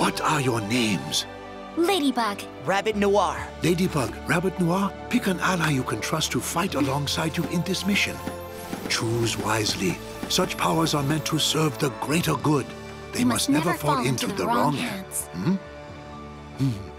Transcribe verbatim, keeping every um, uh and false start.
What are your names? Ladybug. Rabbit Noir. Ladybug, Rabbit Noir, pick an ally you can trust to fight alongside you in this mission. Choose wisely. Such powers are meant to serve the greater good. They, They must, must never never fall fall into into the the wrong wrong hands. hands. Hmm? Hmm.